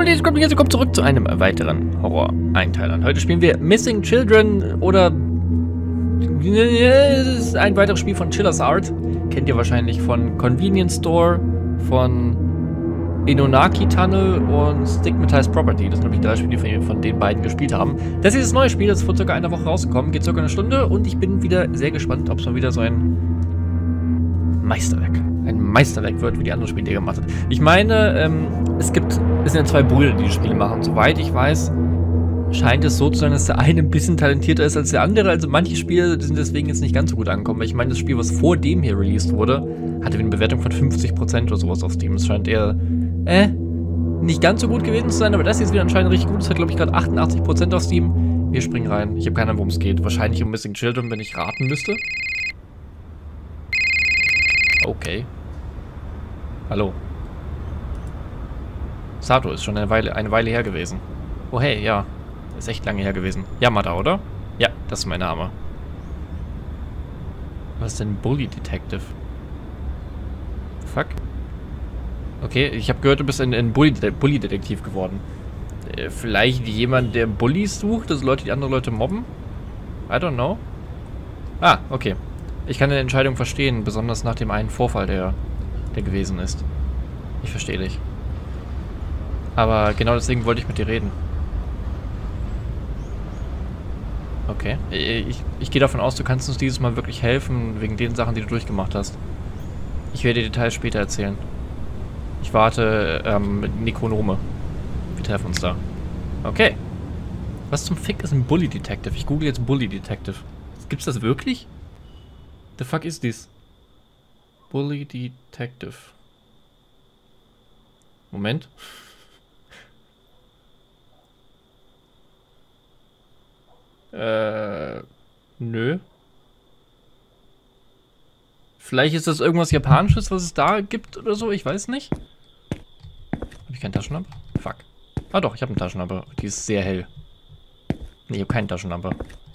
Leute, jetzt kommt zurück zu einem weiteren Horror-Einteiler. Heute spielen wir Missing Children oder es ist ein weiteres Spiel von Chiller's Art. Kennt ihr wahrscheinlich von Convenience Store, von Inonaki Tunnel und Stigmatized Property. Das sind nämlich 3 Spiele, die wir von den beiden gespielt haben. Das hier ist das neue Spiel, das ist vor circa einer Woche rausgekommen, geht circa eine Stunde und ich bin wieder sehr gespannt, ob es mal wieder so ein Meisterwerk wird, wie die anderen Spiele, die er gemacht hat. Ich meine, es sind ja 2 Brüder, die Spiele machen. Soweit ich weiß, scheint es so zu sein, dass der eine ein bisschen talentierter ist als der andere. Also manche Spiele sind deswegen jetzt nicht ganz so gut angekommen. Ich meine, das Spiel, was vor dem hier released wurde, hatte eine Bewertung von 50% oder sowas auf Steam. Es scheint eher, nicht ganz so gut gewesen zu sein, aber das hier ist wieder anscheinend richtig gut. Es hat, glaube ich, gerade 88% auf Steam. Wir springen rein. Ich habe keine Ahnung, worum es geht. Wahrscheinlich um Missing Children, wenn ich raten müsste. Okay. Hallo. Sato ist schon eine Weile her gewesen. Oh hey, ja. Ist echt lange her gewesen. Yamada, oder? Ja, das ist mein Name. Was ist denn Bully Detective? Fuck. Okay, ich habe gehört, du bist ein Bully-Detektiv geworden. Vielleicht jemand, der Bullies sucht, also Leute, die andere Leute mobben? I don't know. Ah, okay. Ich kann deine Entscheidung verstehen, besonders nach dem einen Vorfall, der gewesen ist. Ich verstehe dich. Aber genau deswegen wollte ich mit dir reden. Okay. Ich gehe davon aus, du kannst uns dieses Mal wirklich helfen, wegen den Sachen, die du durchgemacht hast. Ich werde dir Details später erzählen. Ich warte mit Necronome. Wir treffen uns da. Okay. Was zum Fick ist ein Bully Detective? Ich google jetzt Bully Detective. Gibt's das wirklich? The fuck is this? Bully Detective. Moment. Nö. Vielleicht ist das irgendwas Japanisches, was es da gibt oder so, ich weiß nicht. Habe ich keinen Taschenlampe? Fuck. Ah doch, ich habe eine Taschenlampe. Die ist sehr hell. Nee, ich habe keine Taschenlampe.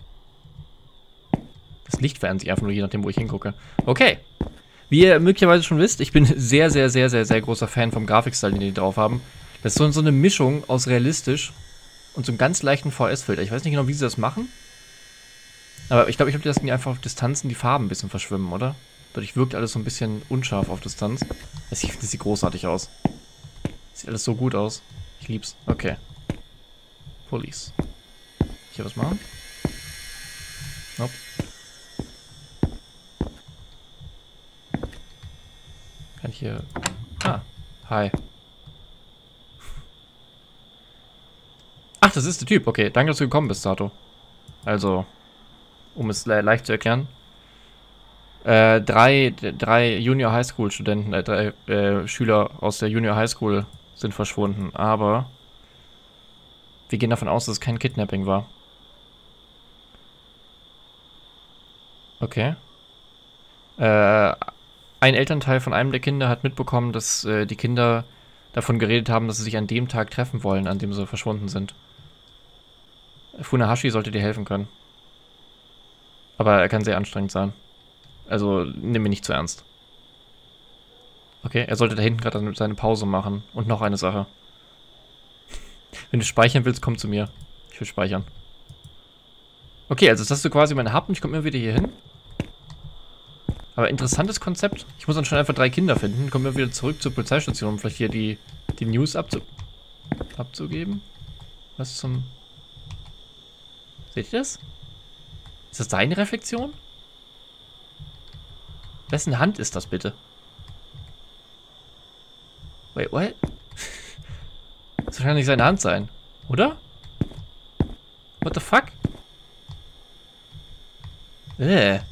Das Licht verändert sich einfach nur, je nachdem, wo ich hingucke. Okay. Wie ihr möglicherweise schon wisst, ich bin sehr großer Fan vom Grafikstil, den die drauf haben. Das ist so eine Mischung aus realistisch und so einem ganz leichten VS-Filter. Ich weiß nicht genau, wie sie das machen. Aber ich glaube, dass die einfach auf Distanzen die Farben ein bisschen verschwimmen, oder? Dadurch wirkt alles so ein bisschen unscharf auf Distanz. Das sieht großartig aus. Sieht alles so gut aus. Ich lieb's. Okay. Police. Hier was machen? Nope. Kann ich hier... Ah. Hi. Ach, das ist der Typ. Okay, danke, dass du gekommen bist, Sato. Also, um es leicht zu erklären. 3 Junior High School Studenten, 3 Schüler aus der Junior High School sind verschwunden, aber wir gehen davon aus, dass es kein Kidnapping war. Okay. Ein Elternteil von einem der Kinder hat mitbekommen, dass die Kinder davon geredet haben, dass sie sich an dem Tag treffen wollen, an dem sie verschwunden sind. Funahashi sollte dir helfen können. Aber er kann sehr anstrengend sein. Also, nimm ihn nicht zu ernst. Okay, er sollte da hinten gerade seine Pause machen. Und noch eine Sache. Wenn du speichern willst, komm zu mir. Ich will speichern. Okay, also das hast du quasi meine Hub und ich komme immer wieder hier hin. Aber interessantes Konzept. Ich muss dann schon einfach 3 Kinder finden. Kommen wir wieder zurück zur Polizeistation, um vielleicht hier die News abzugeben. Was zum... Seht ihr das? Ist das seine Reflexion? Wessen Hand ist das bitte? Wait, what? Das kann nicht seine Hand sein, oder? What the fuck? Ist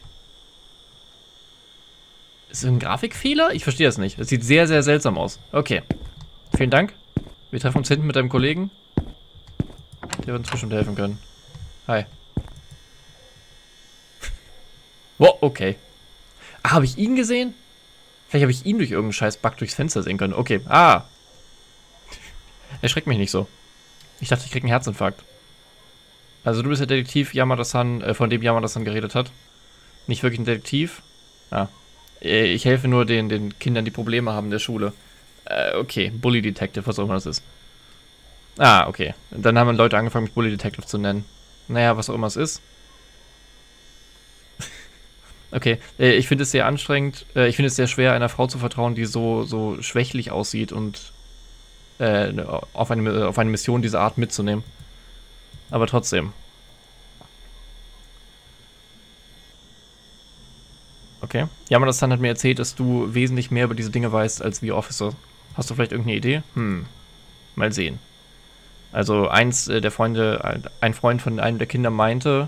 das ein Grafikfehler? Ich verstehe das nicht. Das sieht sehr seltsam aus. Okay. Vielen Dank. Wir treffen uns hinten mit deinem Kollegen. Der wird uns bestimmt helfen können. Hi. Wow, okay. Ah, habe ich ihn gesehen? Vielleicht habe ich ihn durch irgendeinen scheiß Bug durchs Fenster sehen können. Okay. Ah. Erschreckt mich nicht so. Ich dachte, ich krieg einen Herzinfarkt. Also du bist der Detektiv Yamada-san, von dem Yamada-san geredet hat. Nicht wirklich ein Detektiv. Ah. Ich helfe nur den Kindern, die Probleme haben in der Schule. Okay, Bully Detective, was auch immer das ist. Ah, okay. Dann haben Leute angefangen, mich Bully Detective zu nennen. Naja, was auch immer es ist. Okay, ich finde es sehr anstrengend. Ich finde es sehr schwer, einer Frau zu vertrauen, die so schwächlich aussieht und auf eine Mission dieser Art mitzunehmen. Aber trotzdem. Okay. Yamada-san hat mir erzählt, dass du wesentlich mehr über diese Dinge weißt als wir Officer. Hast du vielleicht irgendeine Idee? Mal sehen. Also ein Freund von einem der Kinder meinte,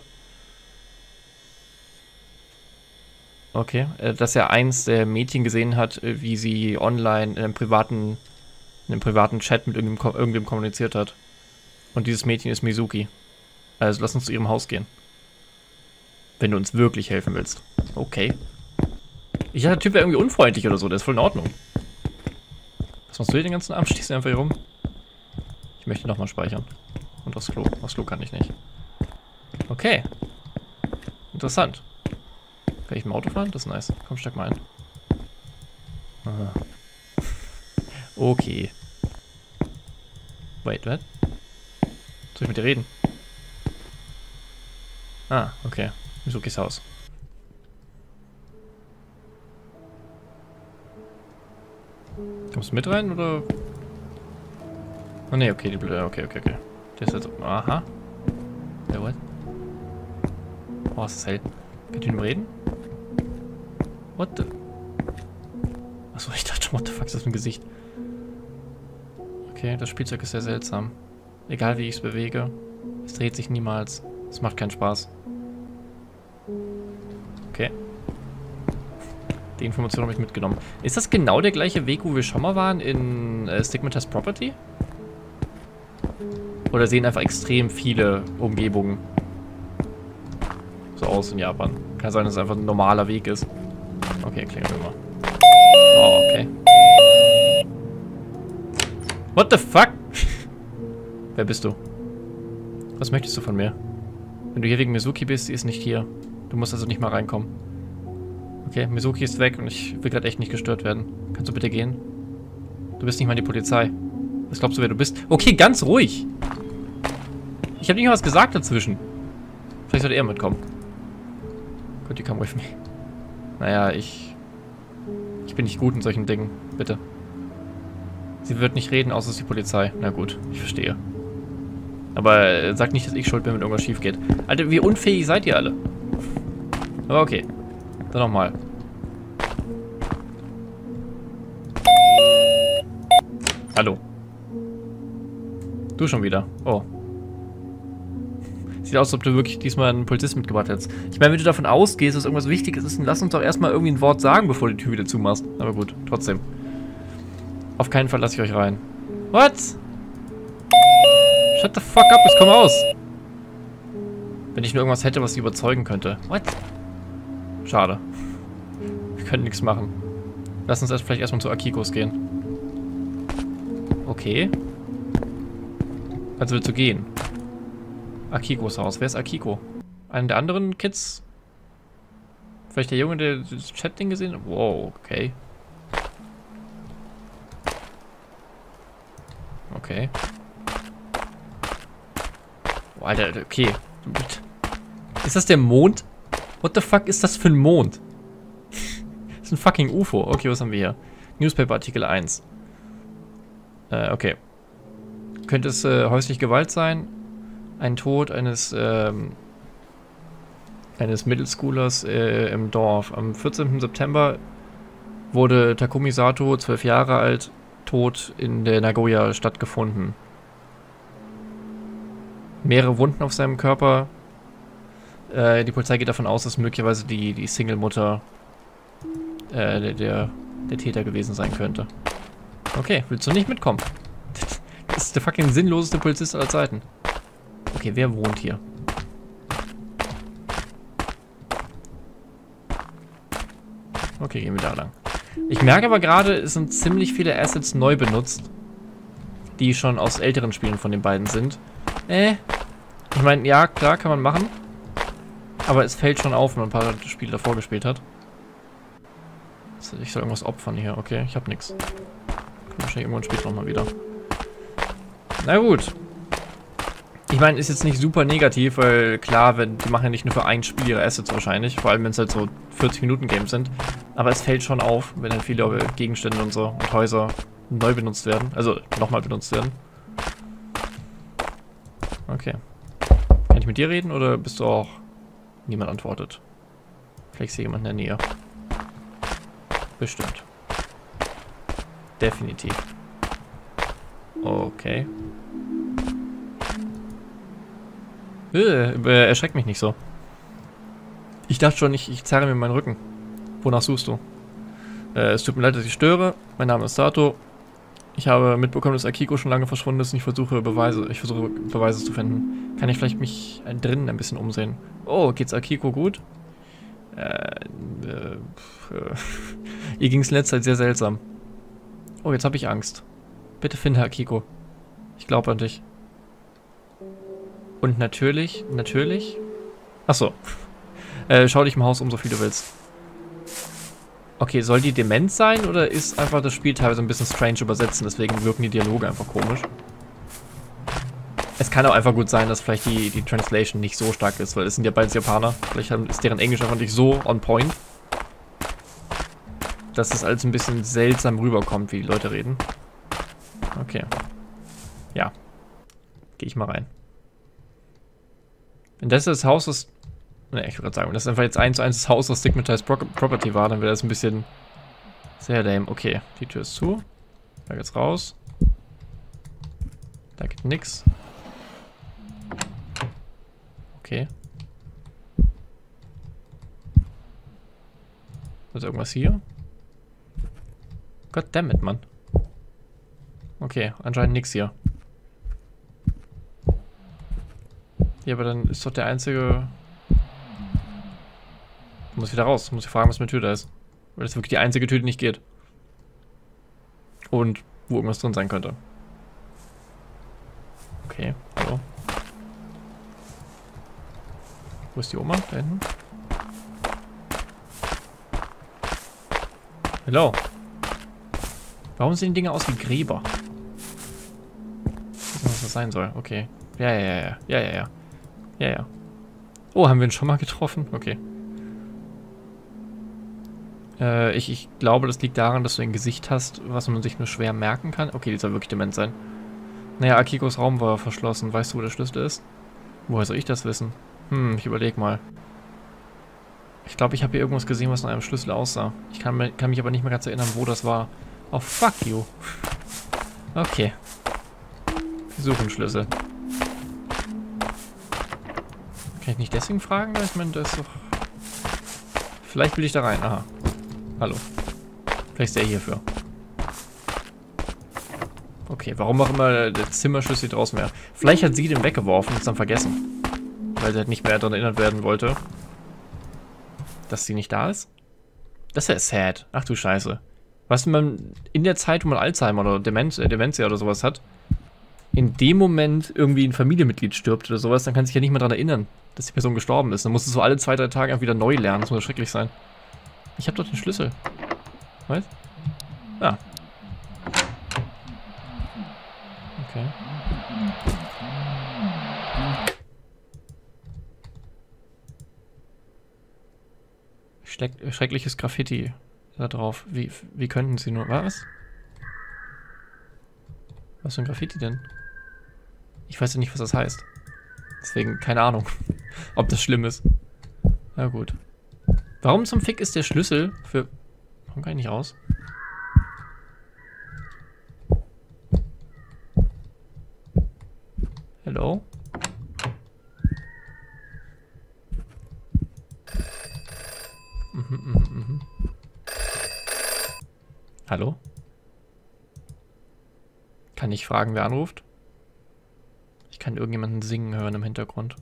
okay, dass er eins der Mädchen gesehen hat, wie sie online in einem privaten Chat mit irgendwem kommuniziert hat. Und dieses Mädchen ist Mizuki. Also lass uns zu ihrem Haus gehen. Wenn du uns wirklich helfen willst. Okay. Ich dachte, der Typ wäre irgendwie unfreundlich oder so, der ist voll in Ordnung. Was machst du hier den ganzen Abend? Stehst du einfach hier rum? Ich möchte nochmal speichern. Und aufs Klo. Aufs Klo kann ich nicht. Okay. Interessant. Kann ich im Auto fahren? Das ist nice. Komm, steig mal ein. Aha. Okay. Wait, what? Soll ich mit dir reden? Ah, okay. Mizukis Haus. Kommst du mit rein, oder? Oh ne, okay, die Blöde. Okay. Der ist jetzt. Aha. Ja, what? Oh, ist das hell. Könnt ihr mit ihm reden? What the? Achso, ich dachte, what the fuck ist das für ein Gesicht? Okay, das Spielzeug ist sehr seltsam. Egal wie ich es bewege, es dreht sich niemals. Es macht keinen Spaß. Okay. Die Information habe ich mitgenommen. Ist das genau der gleiche Weg, wo wir schon mal waren in Stigmatized Property? Oder sehen einfach extrem viele Umgebungen so aus in Japan? Kann sein, dass es einfach ein normaler Weg ist. Okay, klingeln wir mal. Oh, okay. What the fuck? Wer bist du? Was möchtest du von mir? Wenn du hier wegen Mizuki bist, sie ist nicht hier. Du musst also nicht mal reinkommen. Okay, Mizuki ist weg und ich will gerade echt nicht gestört werden. Kannst du bitte gehen? Du bist nicht mal die Polizei. Was glaubst du, wer du bist? Okay, ganz ruhig. Ich habe nicht mal was gesagt dazwischen. Vielleicht sollte er mitkommen. Could you come with me? Naja, ich bin nicht gut in solchen Dingen. Bitte. Sie wird nicht reden, außer es ist die Polizei. Na gut, ich verstehe. Aber sag nicht, dass ich schuld bin, wenn irgendwas schief geht. Alter, wie unfähig seid ihr alle? Aber okay. Dann nochmal. Hallo. Du schon wieder. Oh. Sieht aus, als ob du wirklich diesmal einen Polizist mitgebracht hättest. Ich meine, wenn du davon ausgehst, dass irgendwas Wichtiges ist, dann lass uns doch erstmal irgendwie ein Wort sagen, bevor du die Tür wieder zumachst. Aber gut, trotzdem. Auf keinen Fall lasse ich euch rein. What? Shut the fuck up, ich komme raus. Wenn ich nur irgendwas hätte, was sie überzeugen könnte. What? Schade. Wir können nichts machen. Lass uns vielleicht erstmal zu Akikos gehen. Okay. Also willst du gehen? Akikos Haus. Wer ist Akiko? Einer der anderen Kids? Vielleicht der Junge, der das Chat-Ding gesehen hat? Wow, okay. Okay. Oh, Alter, okay. Ist das der Mond? What the fuck ist das für ein Mond? Das ist ein fucking UFO. Okay, was haben wir hier? Newspaper Artikel 1. Okay. Könnte es häusliche Gewalt sein? Ein Tod eines Middle-Schoolers im Dorf. Am 14. September wurde Takumi Sato, 12 Jahre alt, tot in der Nagoya-Stadt gefunden. Mehrere Wunden auf seinem Körper. Die Polizei geht davon aus, dass möglicherweise die Single-Mutter der Täter gewesen sein könnte. Okay, willst du nicht mitkommen? Das ist der fucking sinnloseste Polizist aller Zeiten. Okay, wer wohnt hier? Okay, gehen wir da lang. Ich merke aber gerade, es sind ziemlich viele Assets neu benutzt, die schon aus älteren Spielen von den beiden sind. Ich meine, ja, klar, kann man machen. Aber es fällt schon auf, wenn man ein paar Spiele davor gespielt hat. Ich soll irgendwas opfern hier. Okay, ich hab nichts. Kommt wahrscheinlich irgendwann später nochmal wieder. Na gut. Ich meine, ist jetzt nicht super negativ, weil klar, die machen ja nicht nur für ein Spiel ihre Assets wahrscheinlich, vor allem wenn es halt so 40-Minuten-Games sind. Aber es fällt schon auf, wenn dann viele Gegenstände und so und Häuser neu benutzt werden, also nochmal benutzt werden. Okay. Kann ich mit dir reden oder bist du auch... Niemand antwortet. Vielleicht ist hier jemand in der Nähe. Bestimmt. Definitiv. Okay. Erschreckt mich nicht so. Ich dachte schon, ich zerre mir meinen Rücken. Wonach suchst du? Es tut mir leid, dass ich störe. Mein Name ist Sato. Ich habe mitbekommen, dass Akiko schon lange verschwunden ist und ich versuche Beweise zu finden. Kann ich vielleicht mich drinnen ein bisschen umsehen? Oh, geht's Akiko gut? Ihr ging's in letzter Zeit sehr seltsam. Oh, jetzt habe ich Angst. Bitte finde Akiko. Ich glaube an dich. Und natürlich... Achso. Schau dich im Haus um, so viel du willst. Okay, soll die dement sein oder ist einfach das Spiel teilweise ein bisschen strange übersetzen, deswegen wirken die Dialoge einfach komisch? Es kann auch einfach gut sein, dass vielleicht die Translation nicht so stark ist, weil es sind ja beides Japaner. Vielleicht ist deren Englisch einfach nicht so on point, dass das alles ein bisschen seltsam rüberkommt, wie die Leute reden. Okay. Ja. Gehe ich mal rein. Wenn das das Haus ist... Ne, ich würde gerade sagen, wenn das einfach jetzt 1:1 das Haus aus Stigmatized Property war, dann wäre das ein bisschen sehr lame. Okay, die Tür ist zu. Da geht's raus. Da geht nix. Okay. Ist irgendwas hier? Goddammit, Mann. Okay, anscheinend nix hier. Ja, aber dann ist doch der einzige... Ich muss wieder raus. Ich muss fragen, was mit der Tür da ist. Weil das wirklich die einzige Tür, die nicht geht. Und wo irgendwas drin sein könnte. Okay, hallo. Wo ist die Oma? Da hinten? Hallo. Warum sehen die Dinge aus wie Gräber? Ich weiß nicht, was das sein soll. Okay. Ja. Oh, haben wir ihn schon mal getroffen? Okay. Ich glaube, das liegt daran, dass du ein Gesicht hast, was man sich nur schwer merken kann. Okay, die soll wirklich dement sein. Naja, Akikos Raum war verschlossen. Weißt du, wo der Schlüssel ist? Woher soll ich das wissen? Ich überleg mal. Ich glaube, ich habe hier irgendwas gesehen, was nach einem Schlüssel aussah. Ich kann mich aber nicht mehr ganz erinnern, wo das war. Oh, fuck you. Okay. Wir suchen Schlüssel. Kann ich nicht deswegen fragen? Ich meine, das ist doch... Vielleicht will ich da rein. Aha. Hallo. Vielleicht ist der hierfür. Okay, warum auch immer der Zimmerschlüssel draußen wäre. Vielleicht hat sie den weggeworfen und es dann vergessen. Weil sie halt nicht mehr daran erinnert werden wollte. Dass sie nicht da ist? Das wäre sad. Ach du Scheiße. Was, wenn man in der Zeit, wo man Alzheimer oder Dementia oder sowas hat, in dem Moment irgendwie ein Familienmitglied stirbt oder sowas, dann kann sich ja nicht mehr daran erinnern, dass die Person gestorben ist. Dann muss es so alle 2-3 Tage einfach wieder neu lernen. Das muss ja schrecklich sein. Ich habe doch den Schlüssel. Was? Ah. Okay. Schreckliches Graffiti da drauf. Wie könnten sie nur... Was? Was für ein Graffiti denn? Ich weiß ja nicht, was das heißt. Deswegen, keine Ahnung, ob das schlimm ist. Na gut. Warum zum Fick ist der Schlüssel für... Warum kann ich nicht raus? Hello? Hallo? Kann ich fragen, wer anruft? Ich kann irgendjemanden singen hören im Hintergrund.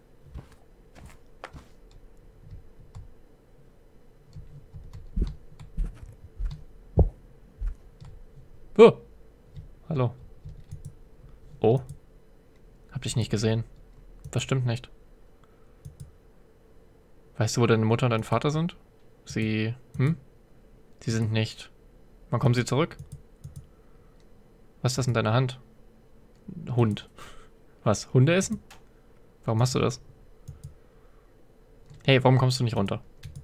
Oh. Hallo. Oh. Hab dich nicht gesehen. Das stimmt nicht. Weißt du, wo deine Mutter und dein Vater sind? Sie... Sie sind nicht... Wann kommen sie zurück? Was ist das in deiner Hand? Hund. Was? Hunde essen? Warum hast du das? Hey, warum kommst du nicht runter?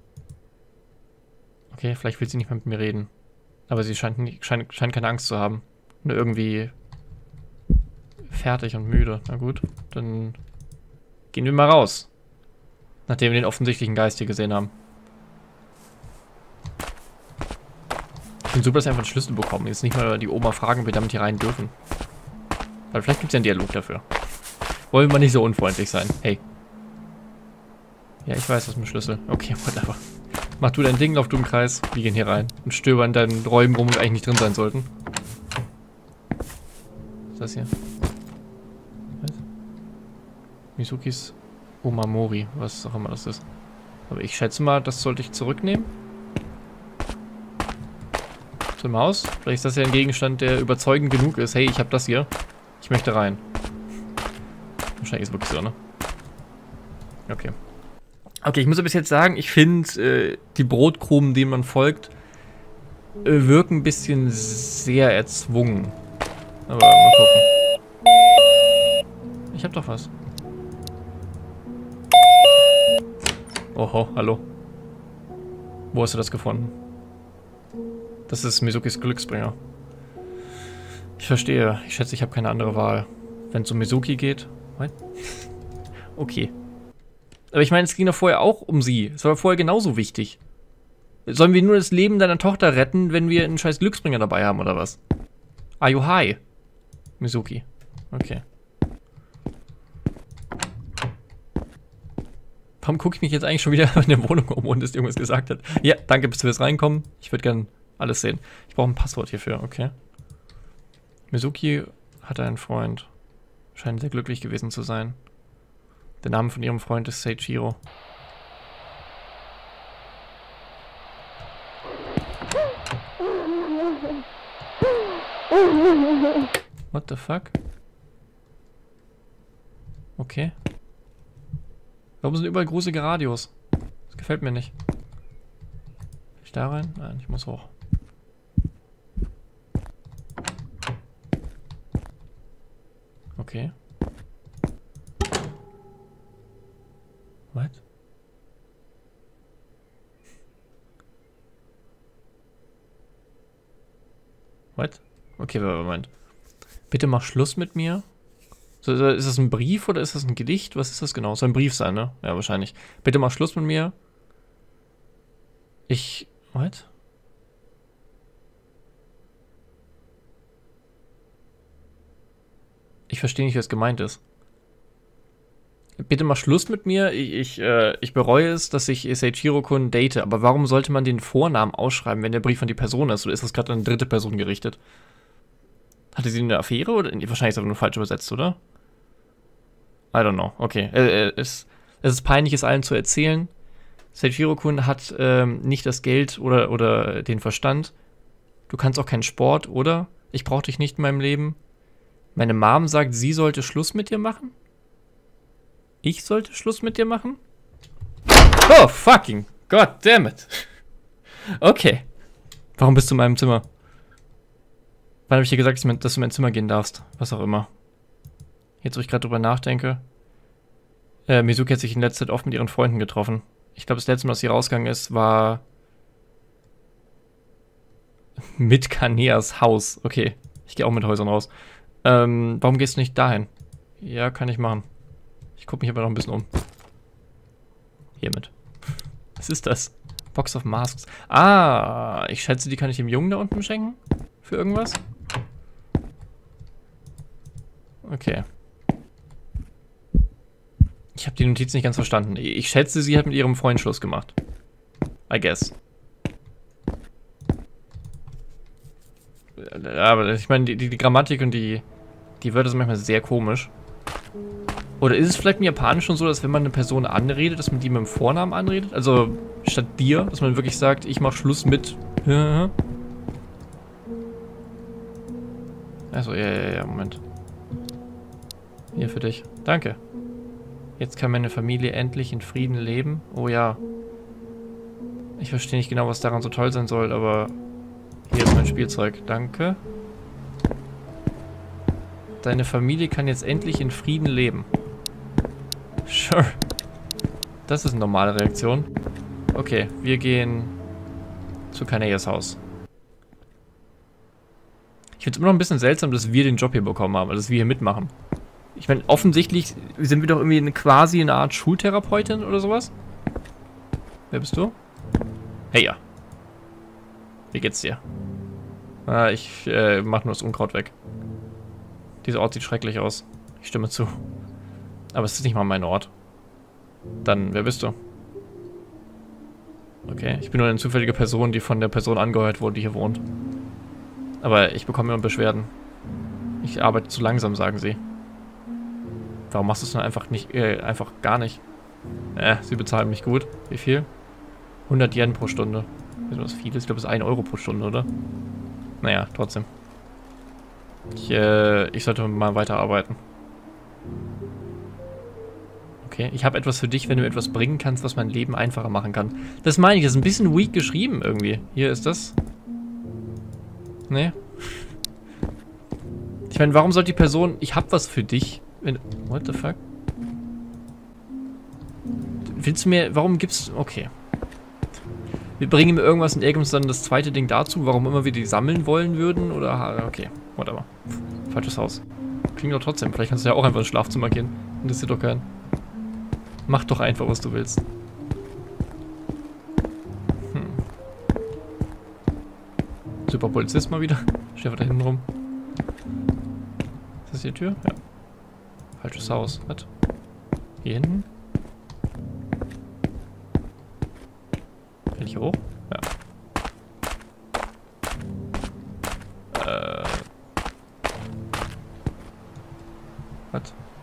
Okay, vielleicht will sie nicht mehr mit mir reden. Aber sie scheint keine Angst zu haben. Nur irgendwie fertig und müde. Na gut, dann gehen wir mal raus. Nachdem wir den offensichtlichen Geist hier gesehen haben. Ich finde super, dass wir einfach einen Schlüssel bekommen. Jetzt nicht mal die Oma fragen, ob wir damit hier rein dürfen. Weil vielleicht gibt es ja einen Dialog dafür. Wollen wir nicht so unfreundlich sein. Hey. Ja, ich weiß, das ist ein Schlüssel. Okay, whatever. Mach du dein Ding, lauf du im Kreis. Wir gehen hier rein. Und stöbern in deinen Räumen rum, die eigentlich nicht drin sein sollten. Was ist das hier? Was? Misukis Omamori. Was auch immer das ist. Aber ich schätze mal, das sollte ich zurücknehmen. Zum Haus. Vielleicht ist das ja ein Gegenstand, der überzeugend genug ist. Hey, ich habe das hier. Ich möchte rein. Wahrscheinlich ist es wirklich so, ne? Okay. Okay, ich muss aber bis jetzt sagen, ich finde, die Brotkrumen, denen man folgt, wirken ein bisschen sehr erzwungen. Aber mal gucken. Ich hab doch was. Oho, hallo. Wo hast du das gefunden? Das ist Misukis Glücksbringer. Ich verstehe. Ich schätze, ich habe keine andere Wahl. Wenn es um Mizuki geht. What? Okay. Aber ich meine, es ging doch vorher auch um sie. Es war vorher genauso wichtig. Sollen wir nur das Leben deiner Tochter retten, wenn wir einen scheiß Glücksbringer dabei haben, oder was? Are you high? Mizuki. Okay. Warum gucke ich mich jetzt eigentlich schon wieder in der Wohnung um, ohne dass irgendwas gesagt hat? Ja, danke, bis wir jetzt reinkommen. Ich würde gern alles sehen. Ich brauche ein Passwort hierfür, okay. Mizuki hatte einen Freund. Scheint sehr glücklich gewesen zu sein. Der Name von ihrem Freund ist Seiichiro. What the fuck? Okay. Warum sind überall gruselige Radios? Das gefällt mir nicht. Kann ich da rein? Nein, ich muss hoch. Okay. What? What? Okay, Moment. Bitte mach Schluss mit mir. So, ist das ein Brief oder ist das ein Gedicht? Was ist das genau? Soll ein Brief sein, ne? Ja, wahrscheinlich. Bitte mach Schluss mit mir. What? Ich verstehe nicht, was gemeint ist. Bitte mach Schluss mit mir. Ich bereue es, dass ich Seiichiro-kun date. Aber warum sollte man den Vornamen ausschreiben, wenn der Brief an die Person ist? Oder ist das gerade an eine dritte Person gerichtet? Hatte sie eine Affäre? Oder? Wahrscheinlich ist es aber nur falsch übersetzt, oder? I don't know. Okay. Es ist peinlich, es allen zu erzählen. Seiichiro-kun hat nicht das Geld oder den Verstand. Du kannst auch keinen Sport, oder? Ich brauche dich nicht in meinem Leben. Meine Mom sagt, sie sollte Schluss mit dir machen? Ich sollte Schluss mit dir machen? Oh, fucking God damn it. Okay. Warum bist du in meinem Zimmer? Wann habe ich dir gesagt, dass du in mein Zimmer gehen darfst? Was auch immer. Jetzt, wo ich gerade drüber nachdenke. Mizuki hat sich in letzter Zeit oft mit ihren Freunden getroffen. Ich glaube, das letzte Mal, dass sie rausgegangen ist, war mit Kaneas Haus. Okay, ich gehe auch mit Häusern raus. Warum gehst du nicht dahin? Ja, kann ich machen. Ich gucke mich aber noch ein bisschen um. Hiermit. Was ist das? Box of Masks. Ah, ich schätze, die kann ich dem Jungen da unten schenken? Für irgendwas? Okay. Ich habe die Notiz nicht ganz verstanden. Ich schätze, sie hat mit ihrem Freund Schluss gemacht. I guess. Aber ich meine, die Grammatik und die Wörter sind manchmal sehr komisch. Oder ist es vielleicht im Japanischen so, dass wenn man eine Person anredet, dass man die mit dem Vornamen anredet? Also statt dir, dass man wirklich sagt, ich mach Schluss mit... Also, ja, Moment. Hier für dich. Danke. Jetzt kann meine Familie endlich in Frieden leben. Oh ja. Ich verstehe nicht genau, was daran so toll sein soll, aber hier ist mein Spielzeug. Danke. Deine Familie kann jetzt endlich in Frieden leben. Sure. Das ist eine normale Reaktion. Okay, wir gehen zu Canayas Haus. Ich finde es immer noch ein bisschen seltsam, dass wir den Job hier bekommen haben, also dass wir hier mitmachen. Ich meine, offensichtlich sind wir doch irgendwie quasi eine Art Schultherapeutin oder sowas. Wer bist du? Hey, ja. Wie geht's dir? Ich mach nur das Unkraut weg. Dieser Ort sieht schrecklich aus. Ich stimme zu. Aber es ist nicht mal mein Ort. Dann, wer bist du? Okay, ich bin nur eine zufällige Person, die von der Person angeheuert wurde, die hier wohnt. Aber ich bekomme immer Beschwerden. Ich arbeite zu langsam, sagen sie. Warum machst du es dann einfach nicht, einfach gar nicht? Sie bezahlen mich gut. Wie viel? 100 Yen pro Stunde. Ist das viel? Ich glaube, das ist 1 Euro pro Stunde, oder? Naja, trotzdem. Ich sollte mal weiterarbeiten. Okay, ich habe etwas für dich, wenn du etwas bringen kannst, was mein Leben einfacher machen kann. Das meine ich, das ist ein bisschen weak geschrieben irgendwie. Hier ist das. Nee. Ich meine, warum sollte die Person... Ich habe was für dich. What the fuck? Willst du mir... Warum gibt's... Okay. Wir bringen mir irgendwas und er gibt uns dann das zweite Ding dazu, warum immer wir die sammeln wollen würden, oder... Okay, whatever. Falsches Haus. Klingt doch trotzdem. Vielleicht kannst du ja auch einfach ins Schlafzimmer gehen. Interessiert doch keinen. Mach doch einfach, was du willst. Super Polizist mal wieder. Steht einfach da hinten rum. Ist das hier die Tür? Ja. Falsches Haus. Was? Hier hinten? Kann ich hier hoch? Ja. Was?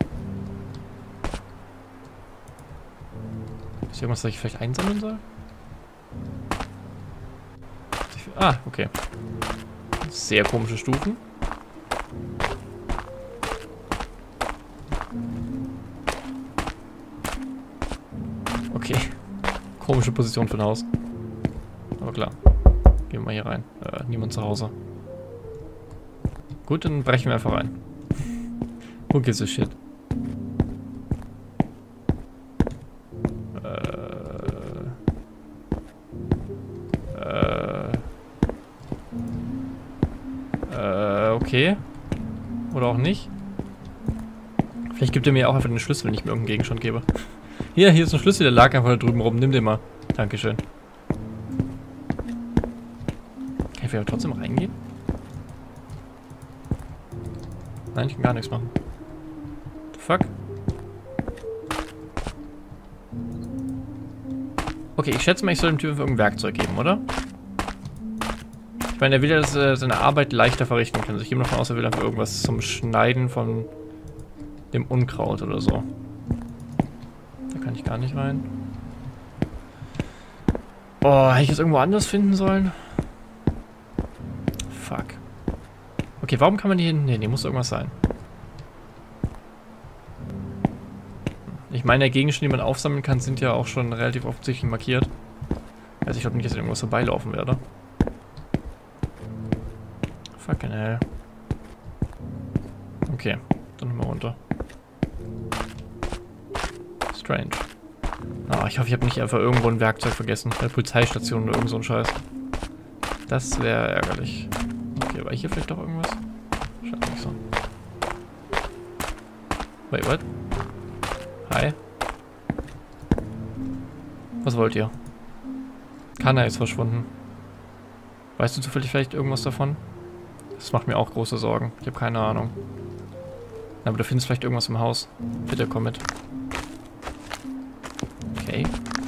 Ist hier irgendwas, das ich vielleicht einsammeln soll? Ah, okay. Sehr komische Stufen. Okay. Komische Position für ein Haus. Aber klar. Gehen wir mal hier rein. Niemand zu Hause. Gut, dann brechen wir einfach rein. Who gives a shit? Okay. Oder auch nicht. Vielleicht gibt er mir auch einfach den Schlüssel, wenn ich mir irgendeinen Gegenstand gebe. Hier ist ein Schlüssel, der lag einfach da drüben rum. Nimm den mal. Dankeschön. Kann ich vielleicht trotzdem reingehen? Nein, ich kann gar nichts machen. The fuck? Okay, ich schätze mal, ich soll dem Typen irgendein Werkzeug geben, oder? Ich meine, er will ja, dass er seine Arbeit leichter verrichten kann. Also ich gehe davon aus, er will einfach irgendwas zum Schneiden von dem Unkraut oder so. Da kann ich gar nicht rein. Oh, hätte ich das irgendwo anders finden sollen? Fuck. Okay, warum kann man hier hin? Nee, muss irgendwas sein. Ich meine, der Gegenstände, die man aufsammeln kann, sind ja auch schon relativ offensichtlich markiert. Also ich glaube nicht, dass ich irgendwas vorbeilaufen werde. Fucking hell. Okay, dann nochmal runter. Strange. Ah, ich hoffe, ich habe nicht einfach irgendwo ein Werkzeug vergessen. Bei der Polizeistation oder irgend so ein Scheiß. Das wäre ärgerlich. Okay, war hier vielleicht doch irgendwas? Scheint nicht so. Wait, what? Hi. Was wollt ihr? Kana ist verschwunden. Weißt du zufällig vielleicht irgendwas davon? Das macht mir auch große Sorgen. Ich habe keine Ahnung. Aber du findest vielleicht irgendwas im Haus. Bitte komm mit. Okay.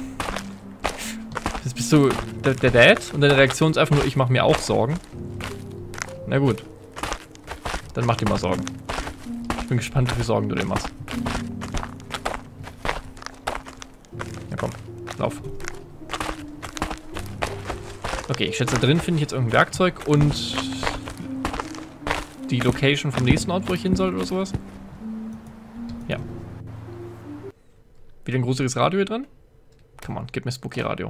Jetzt bist du der Dad und deine Reaktion ist einfach nur, ich mache mir auch Sorgen. Na gut. Dann mach dir mal Sorgen. Ich bin gespannt, wie viele Sorgen du dir machst. Ja komm, lauf. Okay, ich schätze, da drin finde ich jetzt irgendein Werkzeug und die Location vom nächsten Ort, wo ich hin soll oder sowas. Ja. Wieder ein gruseliges Radio hier drin? Come on, gib mir Spooky Radio.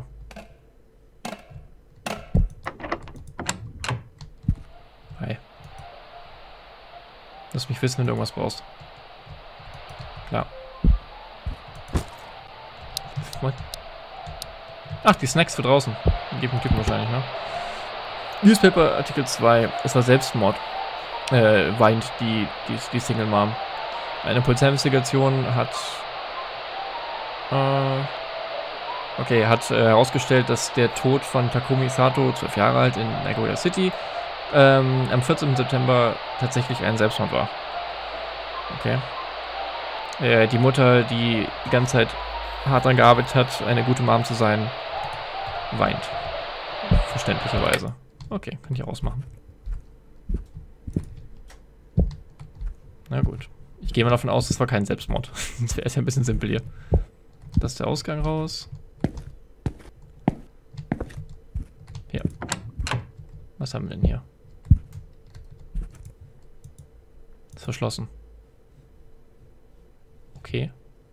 Hi. Lass mich wissen, wenn du irgendwas brauchst. Klar. What? Ach, die Snacks für draußen. Gib einen Typen wahrscheinlich, ne? Newspaper Artikel 2. Es war Selbstmord. Weint die Single Mom. Eine Polizeiinvestigation hat herausgestellt, dass der Tod von Takumi Sato, 12 Jahre alt, in Nagoya City, am 14. September tatsächlich ein Selbstmord war. Okay. Die Mutter, die ganze Zeit hart daran gearbeitet hat, eine gute Mom zu sein, weint. Verständlicherweise. Okay, kann ich auch ausmachen. Na gut. Ich gehe mal davon aus, es war kein Selbstmord. Das wäre ja ein bisschen simpel hier. Das ist der Ausgang raus. Hier. Was haben wir denn hier? Ist verschlossen. Okay.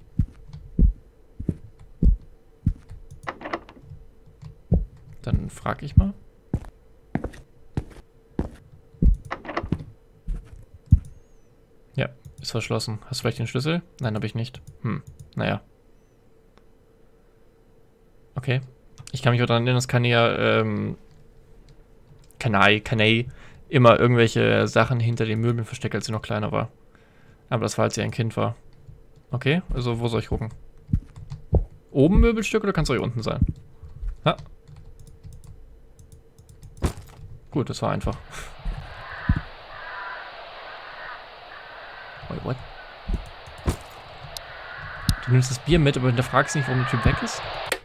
Dann frage ich mal. Ja, ist verschlossen. Hast du vielleicht den Schlüssel? Nein, habe ich nicht. Naja. Okay. Ich kann mich auch daran erinnern, dass Kanai immer irgendwelche Sachen hinter den Möbeln versteckt, als sie noch kleiner war. Aber das war, als sie ein Kind war. Okay, also wo soll ich gucken? Oben Möbelstück oder kann es auch hier unten sein? Ja. Gut, das war einfach. Wait, what? Du nimmst das Bier mit, aber hinterfragst nicht, warum der Typ weg ist?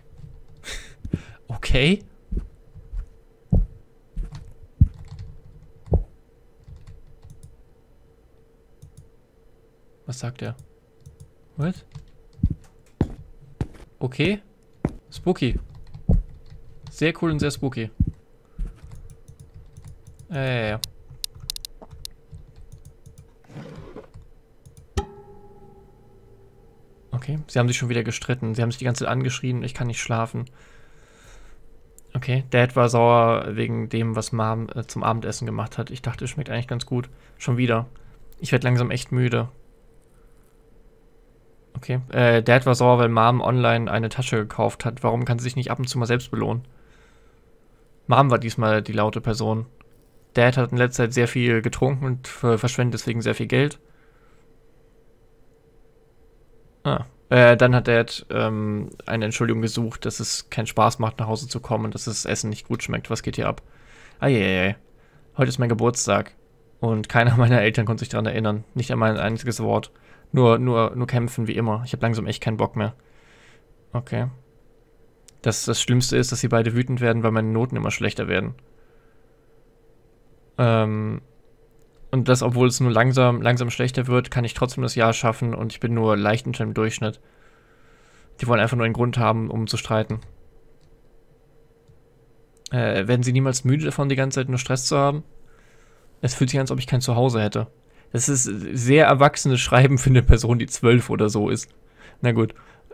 Okay. Was sagt er? What? Okay. Spooky. Sehr cool und sehr spooky. Ja. Okay, sie haben sich schon wieder gestritten. Sie haben sich die ganze Zeit angeschrien, ich kann nicht schlafen. Okay, Dad war sauer wegen dem, was Mom zum Abendessen gemacht hat. Ich dachte, es schmeckt eigentlich ganz gut. Schon wieder. Ich werde langsam echt müde. Okay, Dad war sauer, weil Mom online eine Tasche gekauft hat. Warum kann sie sich nicht ab und zu mal selbst belohnen? Mom war diesmal die laute Person. Dad hat in letzter Zeit sehr viel getrunken und verschwendet deswegen sehr viel Geld. Dann hat Dad eine Entschuldigung gesucht, dass es keinen Spaß macht, nach Hause zu kommen und dass das Essen nicht gut schmeckt. Was geht hier ab? Eieiei. Heute ist mein Geburtstag. Und keiner meiner Eltern konnte sich daran erinnern. Nicht einmal ein einziges Wort. Nur kämpfen wie immer. Ich habe langsam echt keinen Bock mehr. Okay. Das Schlimmste ist, dass sie beide wütend werden, weil meine Noten immer schlechter werden. Und das, obwohl es nur langsam schlechter wird, kann ich trotzdem das Jahr schaffen und ich bin nur leicht unter dem Durchschnitt. Die wollen einfach nur einen Grund haben, um zu streiten. Werden sie niemals müde davon, die ganze Zeit nur Stress zu haben? Es fühlt sich an, als ob ich kein Zuhause hätte. Das ist sehr erwachsenes Schreiben für eine Person, die 12 oder so ist. Na gut.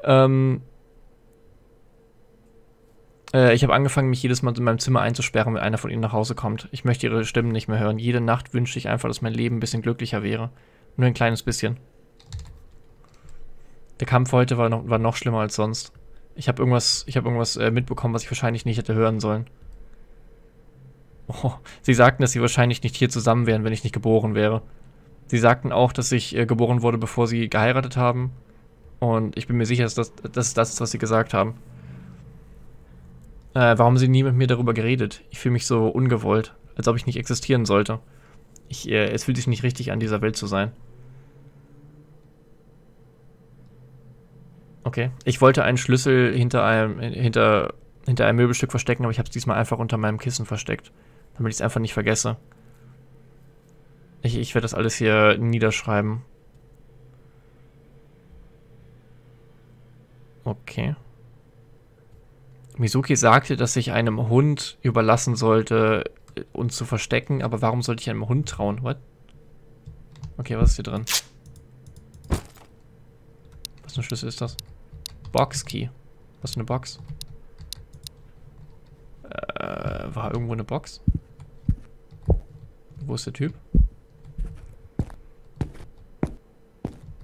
Ich habe angefangen, mich jedes Mal in meinem Zimmer einzusperren, wenn einer von ihnen nach Hause kommt. Ich möchte ihre Stimmen nicht mehr hören. Jede Nacht wünsche ich einfach, dass mein Leben ein bisschen glücklicher wäre. Nur ein kleines bisschen. Der Kampf heute war noch schlimmer als sonst. Ich habe irgendwas mitbekommen, was ich wahrscheinlich nicht hätte hören sollen. Oh, sie sagten, dass sie wahrscheinlich nicht hier zusammen wären, wenn ich nicht geboren wäre. Sie sagten auch, dass ich geboren wurde, bevor sie geheiratet haben. Und ich bin mir sicher, dass das ist, was sie gesagt haben. Warum haben sie nie mit mir darüber geredet? Ich fühle mich so ungewollt, als ob ich nicht existieren sollte. Es fühlt sich nicht richtig an, dieser Welt zu sein. Okay. Ich wollte einen Schlüssel hinter einem Möbelstück verstecken, aber ich habe es diesmal einfach unter meinem Kissen versteckt, damit ich es einfach nicht vergesse. Ich werde das alles hier niederschreiben. Okay. Mizuki sagte, dass ich einem Hund überlassen sollte, uns zu verstecken, aber warum sollte ich einem Hund trauen? What? Okay, was ist hier drin? Was für ein Schlüssel ist das? Boxkey. Was für eine Box? War irgendwo eine Box? Wo ist der Typ?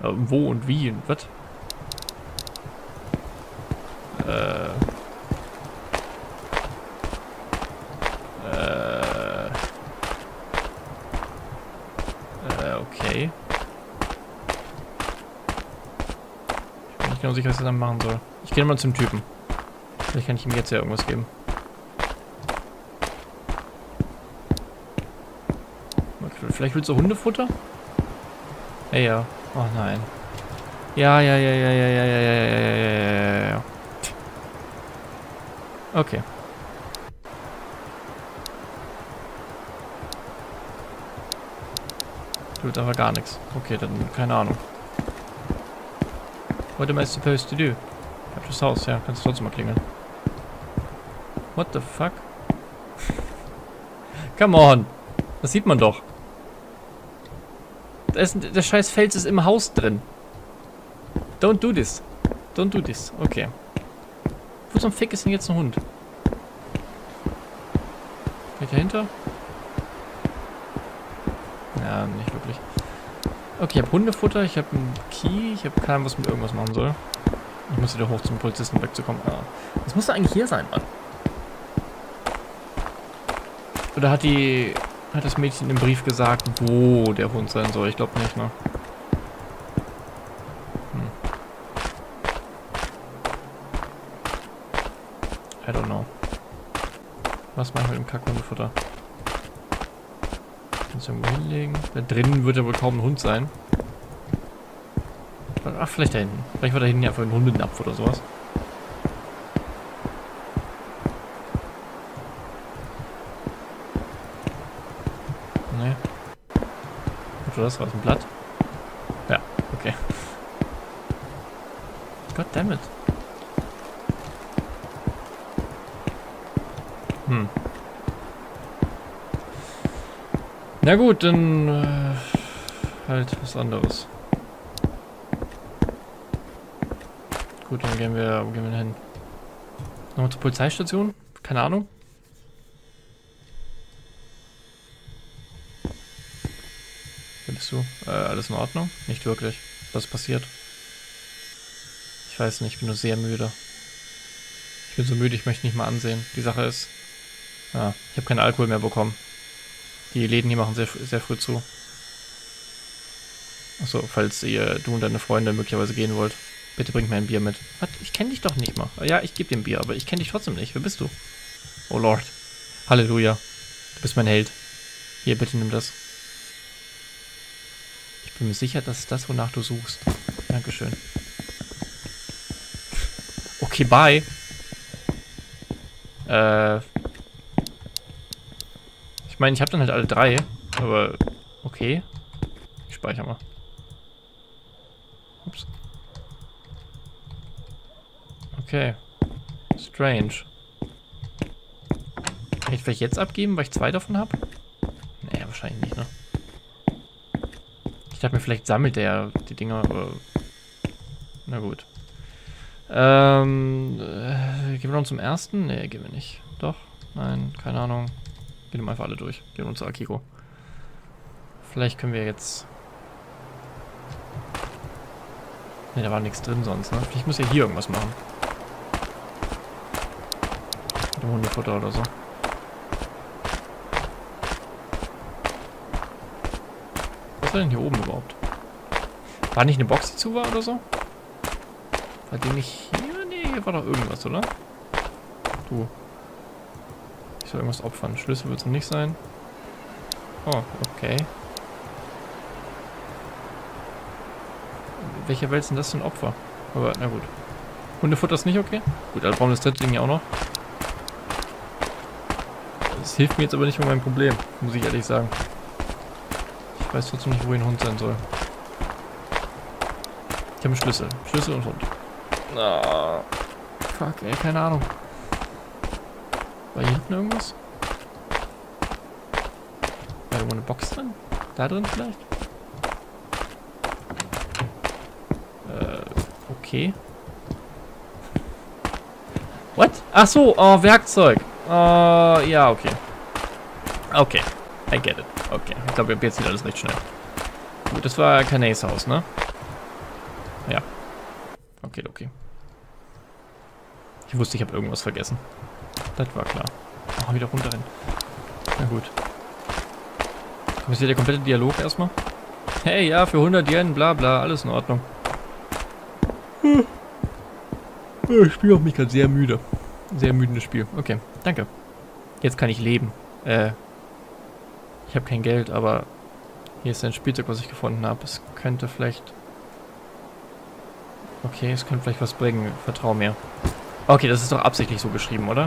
Wo und wie und was? Okay. Ich bin nicht genau sicher, was ich dann machen soll. Ich gehe mal zum Typen. Vielleicht kann ich ihm jetzt ja irgendwas geben. Vielleicht willst du Hundefutter? Ja. Oh nein. Ja. Okay. Tut aber gar nichts. Okay, dann keine Ahnung. What am I supposed to do? Ich hab das Haus, ja, kannst du trotzdem mal klingeln. What the fuck? Come on! Das sieht man doch. Der scheiß Fels ist im Haus drin. Don't do this. Don't do this. Okay. Wo zum Fick ist denn jetzt ein Hund? Geht dahinter? Ja, nicht wirklich. Okay, ich habe Hundefutter, ich habe einen Key, ich habe keine Ahnung, was mit irgendwas machen soll. Ich muss wieder hoch zum Polizisten wegzukommen. Ah. Das muss doch eigentlich hier sein, Mann. Oder hat das Mädchen im Brief gesagt, wo der Hund sein soll? Ich glaube nicht, ne? I don't know. Was machen wir mit dem Kackhundefutter? Kannst du irgendwo hinlegen? Da drinnen wird ja wohl kaum ein Hund sein. Ach, vielleicht da hinten. Vielleicht war da hinten ja für einen Hundenapf oder sowas. Nee. Was war das? War das ein Blatt? Ja, okay. God damn it. Na gut, dann halt was anderes. Gut, dann gehen wir hin. Nochmal zur Polizeistation? Keine Ahnung. Wer bist du? Alles in Ordnung? Nicht wirklich. Was ist passiert? Ich weiß nicht, ich bin nur sehr müde. Ich bin so müde, ich möchte nicht mal ansehen. Die Sache ist, ja, ich habe keinen Alkohol mehr bekommen. Die Läden hier machen sehr früh zu. Achso, falls du und deine Freunde möglicherweise gehen wollt. Bitte bringt mir ein Bier mit. Was? Ich kenne dich doch nicht mal. Ja, ich gebe dir ein Bier, aber ich kenne dich trotzdem nicht. Wer bist du? Oh Lord. Halleluja. Du bist mein Held. Hier, bitte nimm das. Ich bin mir sicher, das ist das, wonach du suchst. Dankeschön. Okay, bye. Ich meine, ich habe dann halt alle drei, aber okay. Ich speichere mal. Ups. Okay. Strange. Kann ich vielleicht jetzt abgeben, weil ich 2 davon habe? Nee, wahrscheinlich nicht, ne? Ich dachte mir, vielleicht sammelt der die Dinger, aber... Na gut. Gehen wir noch zum ersten? Nee, gehen wir nicht. Doch? Nein, keine Ahnung. Gehen wir einfach alle durch. Gehen wir zu Akiko. Vielleicht können wir jetzt... Ne, da war nichts drin sonst, ne? Vielleicht muss ja hier irgendwas machen. Mit dem Hundefutter oder so. Was war denn hier oben überhaupt? War nicht eine Box, die zu war oder so? War die nicht hier? Nee, hier war doch irgendwas, oder? Du. Ich soll irgendwas opfern. Schlüssel wird es nicht sein. Oh, okay. Welcher Welt sind das denn Opfer? Aber, na gut. Hundefutter ist nicht okay? Gut, also brauchen wir das dritte Ding ja auch noch. Das hilft mir jetzt aber nicht bei meinem Problem, muss ich ehrlich sagen. Ich weiß trotzdem nicht, wo ein Hund sein soll. Ich habe einen Schlüssel. Schlüssel und Hund. Ah, fuck, ey, keine Ahnung. War hier hinten irgendwas? War irgendwo eine Box drin? Da drin vielleicht? Okay. What? Ach so, oh, Werkzeug. Ja, okay. Okay, I get it. Okay, ich glaube, jetzt sieht alles recht schnell. Gut, das war Canets Haus, ne? Ja. Okay, okay. Ich wusste, ich habe irgendwas vergessen. Das war klar. Oh, wieder runter hin. Na gut. Kommt jetzt hier der komplette Dialog erstmal? Hey, ja, für 100 Yen, bla bla, alles in Ordnung. Das Spiel macht mich gerade sehr müde. Sehr müdendes Spiel. Okay, danke. Jetzt kann ich leben. Ich habe kein Geld, aber hier ist ein Spielzeug, was ich gefunden habe. Es könnte vielleicht... Okay, es könnte vielleicht was bringen. Vertrau mir. Okay, das ist doch absichtlich so geschrieben, oder?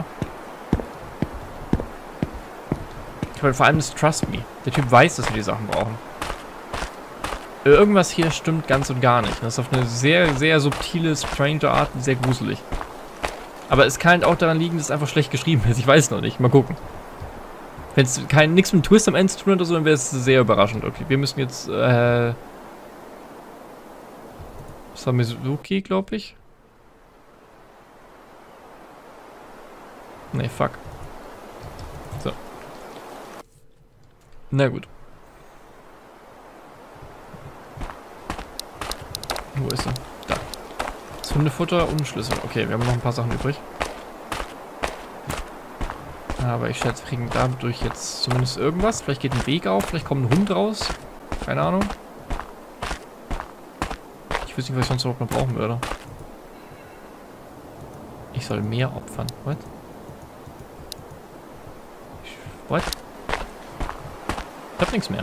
Ich meine, vor allem das Trust Me. Der Typ weiß, dass wir die Sachen brauchen. Irgendwas hier stimmt ganz und gar nicht. Das ist auf eine sehr, sehr subtile, strange Art sehr gruselig. Aber es kann halt auch daran liegen, dass es einfach schlecht geschrieben ist. Ich weiß noch nicht. Mal gucken. Wenn es nichts mit einem Twist am Ende zu tun hat oder so, dann wäre es sehr überraschend. Okay, wir müssen jetzt, das war Mizuki, glaube ich. Nee, fuck. So. Na gut. Wo ist er? Da. Das Hundefutter und Schlüssel. Okay, wir haben noch ein paar Sachen übrig. Aber ich schätze, wir kriegen dadurch jetzt zumindest irgendwas. Vielleicht geht ein Weg auf, vielleicht kommt ein Hund raus. Keine Ahnung. Ich weiß nicht, was ich sonst überhaupt noch brauchen würde. Ich soll mehr opfern. What? What? Ich hab nichts mehr.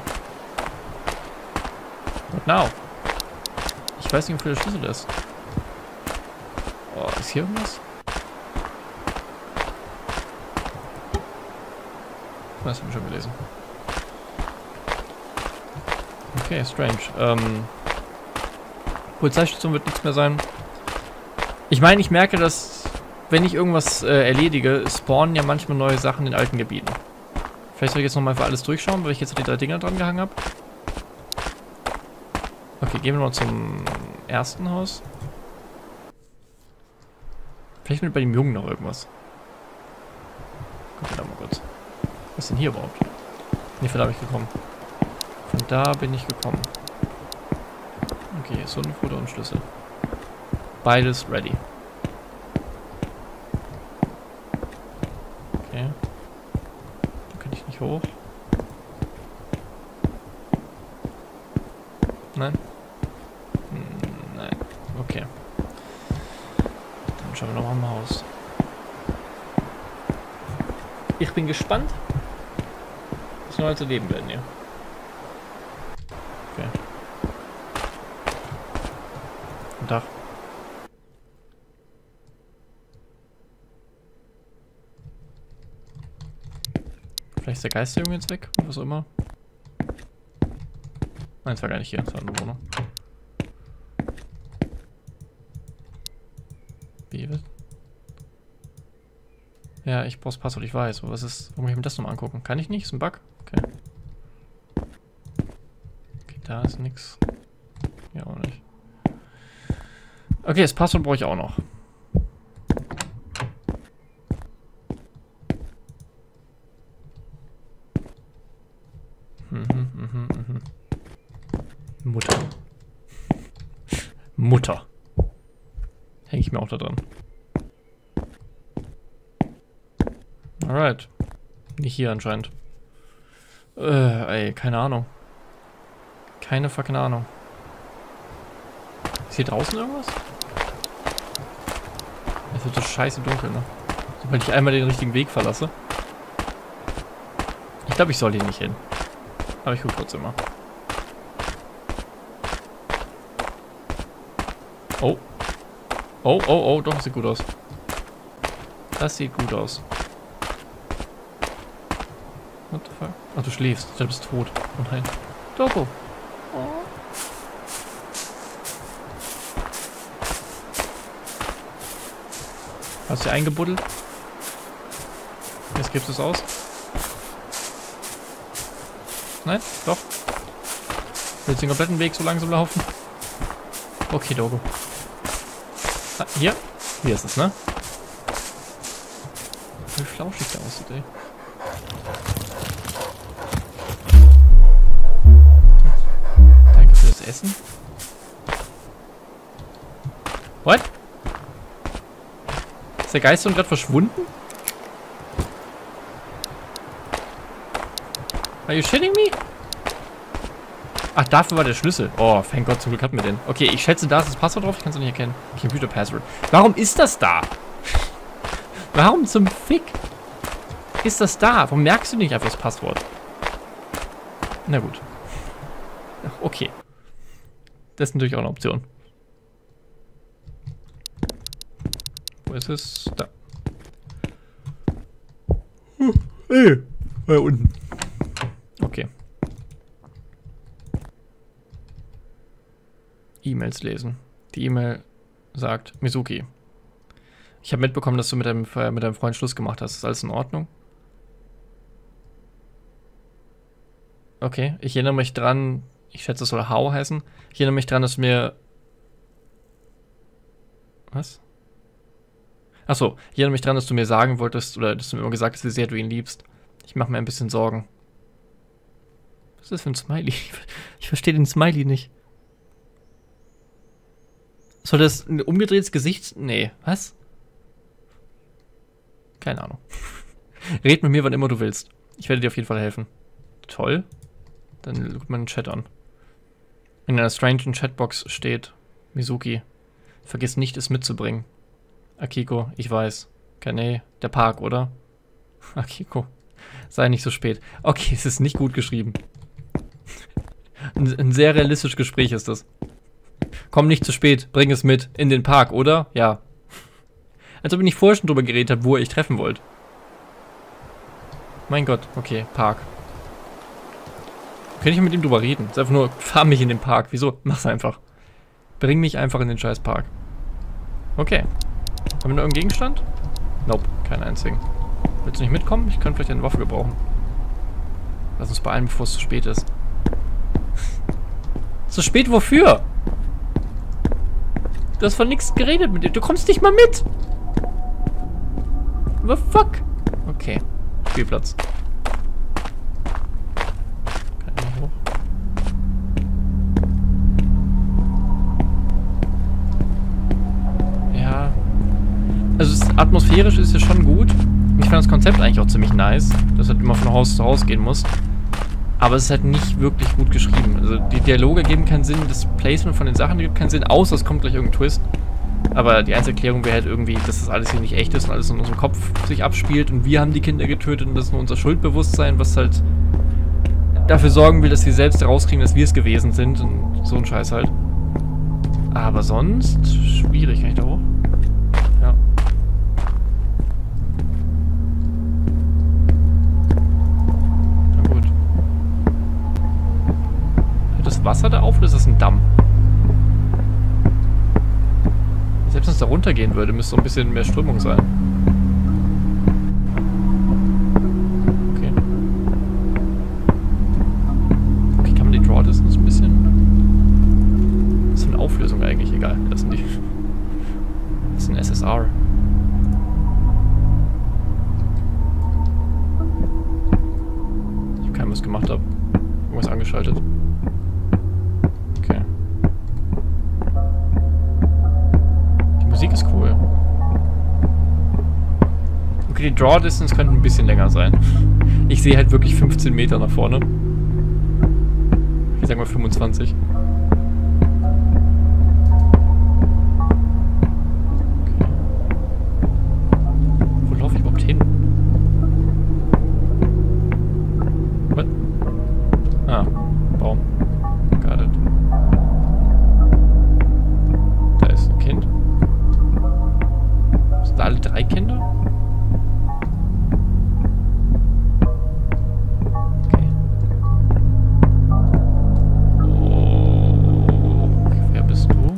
What now? Ich weiß nicht, wofür der Schlüssel ist. Oh, ist hier irgendwas? Das habe ich schon gelesen. Okay, strange. Polizeistation wird nichts mehr sein. Ich meine, ich merke, dass, wenn ich irgendwas erledige, spawnen ja manchmal neue Sachen in alten Gebieten. Vielleicht soll ich jetzt nochmal für alles durchschauen, weil ich jetzt die 3 Dinger dran gehangen habe. Okay, gehen wir mal zum ersten Haus. Vielleicht mit bei dem Jungen noch irgendwas. Gucken wir da mal kurz. Was ist denn hier überhaupt? Ne, von da bin ich gekommen. Von da bin ich gekommen. Okay, Hundefutter und Schlüssel. Beides ready. Okay. Da kann ich nicht hoch. Nein? Nein. Okay. Dann schauen wir nochmal im Haus. Ich bin gespannt, was wir heute leben werden hier. Okay. Guten Tag. Vielleicht ist der Geisterjunge jetzt weg, oder was auch immer. Nein, es war gar nicht hier, es war eine Wohnung. Wie wird? Ja, ich brauche das Passwort, ich weiß. Aber was ist. Warum muss ich mir das nochmal angucken? Kann ich nicht? Ist ein Bug? Okay. Okay, da ist nichts. Ja, auch nicht. Okay, das Passwort brauche ich auch noch. Mutter. Mutter. Hänge ich mir auch da dran. Alright. Nicht hier anscheinend. Ey, keine Ahnung. Keine fucking Ahnung. Ist hier draußen irgendwas? Es wird so scheiße dunkel, ne? Sobald ich einmal den richtigen Weg verlasse. Ich glaube, ich soll hier nicht hin. Aber ich gucke trotzdem mal. Oh. Oh, oh, oh, doch, sieht gut aus. Das sieht gut aus. What the fuck? Ach, du schläfst. Du bist tot. Oh nein. Dogo. Oh. Hast du eingebuddelt? Jetzt gibst du es aus. Nein? Doch. Willst du den kompletten Weg so langsam laufen? Okay, Dogo. Ah, hier? Hier ist es, ne? Wie flauschig der aussieht, ey. Danke für das Essen. What? Ist der Geist gerade verschwunden? Are you shitting me? Ach, dafür war der Schlüssel. Oh, thank Gott, zum Glück hatten wir den. Okay, ich schätze, da ist das Passwort drauf. Ich kann es nicht erkennen. Computer Password. Warum ist das da? Warum zum Fick ist das da? Warum merkst du nicht einfach das Passwort? Na gut. Okay. Das ist natürlich auch eine Option. Wo ist es? Da. Hey. Unten. Okay. E-Mails lesen. Die E-Mail sagt, Mizuki, ich habe mitbekommen, dass du mit deinem Freund Schluss gemacht hast. Ist alles in Ordnung? Okay, ich erinnere mich dran, ich schätze, es soll Hao heißen. Ich erinnere mich dran, dass du mir... Was? Achso, ich erinnere mich dran, dass du mir sagen wolltest, oder dass du mir immer gesagt hast, wie sehr du ihn liebst. Ich mache mir ein bisschen Sorgen. Was ist das für ein Smiley? Ich verstehe den Smiley nicht. Soll das ein umgedrehtes Gesicht? Nee, was? Keine Ahnung. Red mit mir, wann immer du willst. Ich werde dir auf jeden Fall helfen. Toll. Dann guckt man den Chat an. In einer strangen Chatbox steht: Mizuki, vergiss nicht, es mitzubringen. Akiko, ich weiß. Kanei, der Park, oder? Akiko, sei nicht so spät. Okay, es ist nicht gut geschrieben. Ein sehr realistisches Gespräch ist das. Komm nicht zu spät, bring es mit. In den Park, oder? Ja. Als ob ich nicht vorher schon drüber geredet habe, wo ihr euch treffen wollt. Mein Gott, okay, Park. Könnte ich mit ihm drüber reden? Ist einfach nur, fahr mich in den Park. Wieso? Mach's einfach. Bring mich einfach in den scheiß Park. Okay. Haben wir noch irgendeinen Gegenstand? Nope, keinen einzigen. Willst du nicht mitkommen? Ich könnte vielleicht eine Waffe gebrauchen. Lass uns beeilen, bevor es zu spät ist. Zu spät wofür? Du hast von nichts geredet mit dir. Du kommst nicht mal mit. What the fuck? Okay. Spielplatz. Kann ich hoch? Ja. Also atmosphärisch ist ja schon gut. Ich fand das Konzept eigentlich auch ziemlich nice, dass du halt immer von Haus zu Haus gehen musst. Aber es ist halt nicht wirklich gut geschrieben. Also die Dialoge geben keinen Sinn, das Placement von den Sachen gibt keinen Sinn, außer es kommt gleich irgendein Twist. Aber die einzige Erklärung wäre halt irgendwie, dass das alles hier nicht echt ist und alles in unserem Kopf sich abspielt und wir haben die Kinder getötet und das ist nur unser Schuldbewusstsein, was halt dafür sorgen will, dass wir selbst herauskriegen, dass wir es gewesen sind und so ein Scheiß halt. Aber sonst schwierig. Kann ich da hoch? Ja. Na gut. Hört das Wasser da auf oder ist das ein Damm? Selbst wenn es da runtergehen würde, müsste so ein bisschen mehr Strömung sein. Okay. Okay, kann man die Draw Distance ein bisschen... Was ist für eine Auflösung eigentlich? Egal, das sind die... Das ist ein SSR. Ich habe keinen, was gemacht habe. Irgendwas angeschaltet. Musik ist cool. Okay, die Draw Distance könnte ein bisschen länger sein. Ich sehe halt wirklich 15 Meter nach vorne. Ich sag mal 25. Okay. Wo laufe ich überhaupt hin? What? Ah, Baum. Got it. Da ist ein Kind. Sind da alle 3 Kinder? Okay. Oh, wer bist du?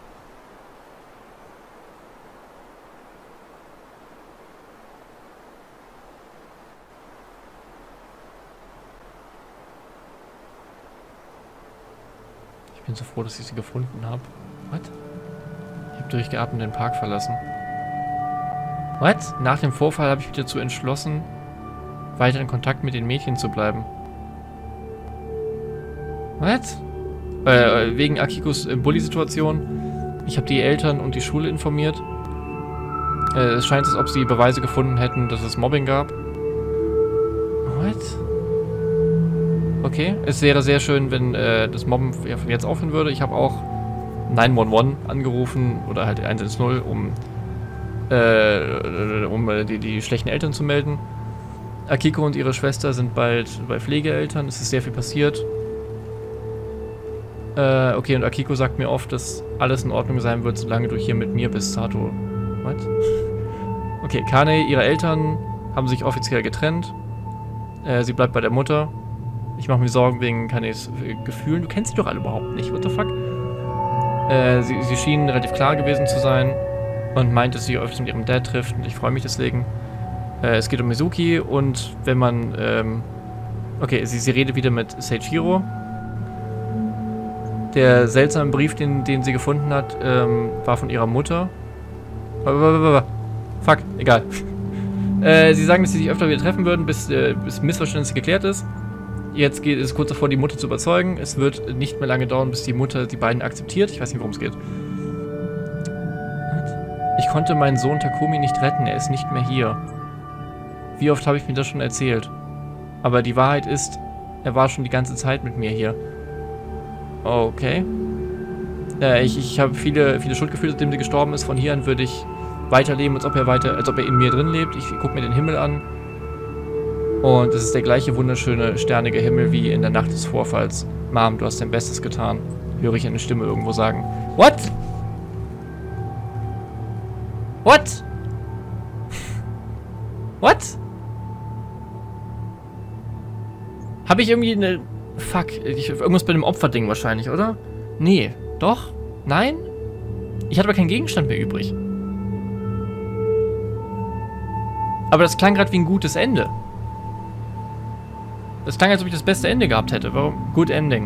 Ich bin so froh, dass ich sie gefunden habe. What? Ich habe durchgeatmet den Park verlassen. What? Nach dem Vorfall habe ich mich dazu entschlossen, weiter in Kontakt mit den Mädchen zu bleiben. What? Wegen Akikos Bully-Situation. Ich habe die Eltern und die Schule informiert. Es scheint, als ob sie Beweise gefunden hätten, dass es Mobbing gab. What? Okay, es wäre sehr schön, wenn das Mobben jetzt aufhören würde. Ich habe auch 911 angerufen oder halt 110, um die schlechten Eltern zu melden. Akiko und ihre Schwester sind bald bei Pflegeeltern. Es ist sehr viel passiert. Okay, und Akiko sagt mir oft, dass alles in Ordnung sein wird, solange du hier mit mir bist, Sato. What? Okay, Kane, ihre Eltern haben sich offiziell getrennt. Sie bleibt bei der Mutter. Ich mache mir Sorgen wegen Kanes Gefühlen. Du kennst sie doch alle überhaupt nicht. What the fuck? Sie schienen relativ klar gewesen zu sein und meint, dass sie öfters mit ihrem Dad trifft und ich freue mich deswegen. Es geht um Mizuki und wenn man... okay, sie redet wieder mit Seijiro. Der seltsame Brief, den sie gefunden hat, war von ihrer Mutter. Fuck, egal. Sie sagen, dass sie sich öfter wieder treffen würden, bis Missverständnis geklärt ist. Jetzt geht es kurz davor, die Mutter zu überzeugen. Es wird nicht mehr lange dauern, bis die Mutter die beiden akzeptiert. Ich weiß nicht, worum es geht. Ich konnte meinen Sohn Takumi nicht retten. Er ist nicht mehr hier. Wie oft habe ich mir das schon erzählt? Aber die Wahrheit ist, er war schon die ganze Zeit mit mir hier. Okay. Ich habe viele Schuldgefühle, seitdem sie gestorben ist. Von hier an würde ich weiterleben, als ob er in mir drin lebt. Ich gucke mir den Himmel an. Und es ist der gleiche wunderschöne, sternige Himmel wie in der Nacht des Vorfalls. Mom, du hast dein Bestes getan. Höre ich eine Stimme irgendwo sagen. What? What? What? Habe ich irgendwie eine... Fuck, irgendwas bei dem Opferding wahrscheinlich, oder? Nee. Doch? Nein? Ich hatte aber keinen Gegenstand mehr übrig. Aber das klang gerade wie ein gutes Ende. Das klang, als ob ich das beste Ende gehabt hätte. Warum? Good Ending.